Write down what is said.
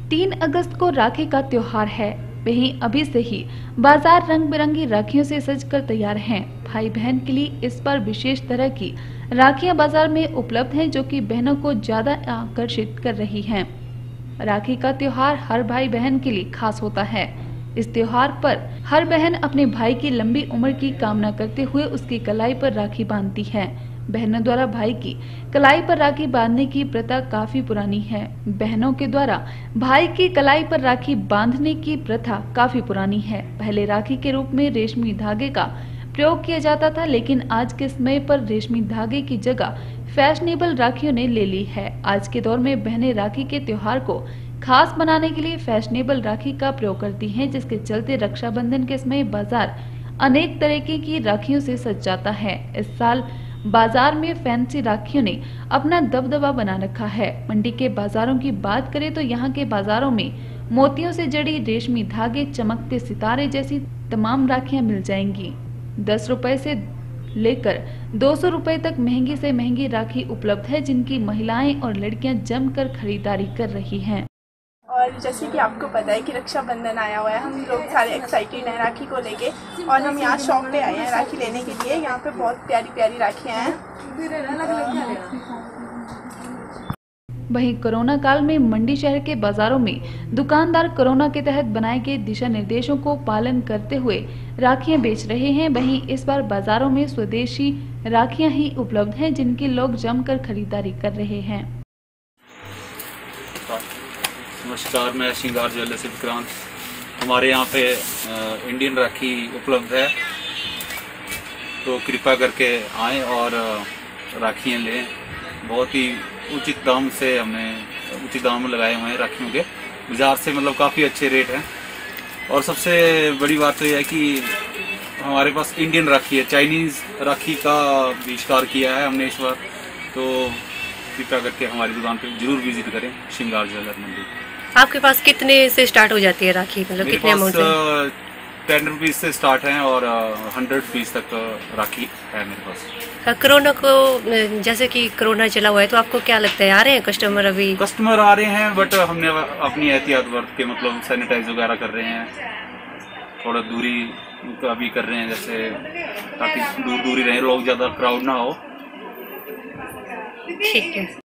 3 अगस्त को राखी का त्योहार है। वहीं अभी से ही बाजार रंग बिरंगी राखियों से सजकर तैयार हैं। भाई बहन के लिए इस बार विशेष तरह की राखियां बाजार में उपलब्ध हैं, जो कि बहनों को ज्यादा आकर्षित कर रही हैं। राखी का त्योहार हर भाई बहन के लिए खास होता है। इस त्योहार पर हर बहन अपने भाई की लंबी उम्र की कामना करते हुए उसकी कलाई पर राखी बांधती है। बहनों द्वारा भाई की कलाई पर राखी बांधने की प्रथा काफी पुरानी है। बहनों के द्वारा भाई की कलाई पर राखी बांधने की प्रथा काफी पुरानी है। पहले राखी के रूप में रेशमी धागे का प्रयोग किया जाता था, लेकिन आज के समय पर रेशमी धागे की जगह फैशनेबल राखियों ने ले ली है। आज के दौर में बहनें राखी के त्योहार को खास बनाने के लिए फैशनेबल राखी का प्रयोग करती हैं, जिसके चलते रक्षाबंधन के समय बाजार अनेक तरीके की राखियों से सज जाता है। इस साल बाजार में फैंसी राखियों ने अपना दबदबा बना रखा है। मंडी के बाजारों की बात करें तो यहाँ के बाजारों में मोतियों से जड़ी रेशमी धागे, चमकते सितारे जैसी तमाम राखियां मिल जाएंगी। 10 रुपए से लेकर 200 रुपए तक महंगी से महंगी राखी उपलब्ध है, जिनकी महिलाएं और लड़कियां जमकर खरीदारी कर रही हैं। और जैसे कि आपको पता है कि रक्षाबंधन आया हुआ है, हम लोग सारे एक्साइटेड हैं राखी को लेके, और हम यहाँ शॉप पे आए हैं राखी लेने के लिए। यहाँ पे बहुत प्यारी प्यारी राखियाँ हैं। वहीं कोरोना काल में मंडी शहर के बाजारों में दुकानदार कोरोना के तहत बनाए गए दिशा निर्देशों को पालन करते हुए राखियां बेच रहे हैं। वहीं इस बार बाजारों में स्वदेशी राखियां ही उपलब्ध हैं, जिनकी लोग जमकर खरीदारी कर रहे हैं। नमस्कार, मैं श्रृंगार ज्वेलर्स विक्रांत। हमारे यहाँ पे इंडियन राखी उपलब्ध है, तो कृपया करके आएँ और राखियाँ लें। बहुत ही उचित दाम से हमने उचित दाम लगाए हुए हैं राखियों के। बाजार से मतलब काफ़ी अच्छे रेट हैं। और सबसे बड़ी बात तो यह है कि हमारे पास इंडियन राखी है, चाइनीज़ राखी का बहिष्कार किया है हमने इस बार। तो कृपया करके हमारी दुकान पे जरूर विजिट करें, श्रृंगार ज्वेलर मंडी। आपके पास कितने से स्टार्ट हो जाती है राखी, मतलब कितने अमाउंट से? 10 रुपीज़ से स्टार्ट हैं और 100 रुपीज़ तक राखी है मेरे पास। कोरोना को, जैसे कि कोरोना चला हुआ है, तो आपको क्या लगता है, आ रहे हैं कस्टमर? अभी कस्टमर आ रहे हैं, बट हमने अपनी एहतियात बरत के मतलब सैनिटाइज वगैरह कर रहे हैं, थोड़ा दूरी का भी कर रहे हैं, जैसे ताकि दूर दूर ही रहे लोग, ज़्यादा क्राउड ना हो। ठीक है।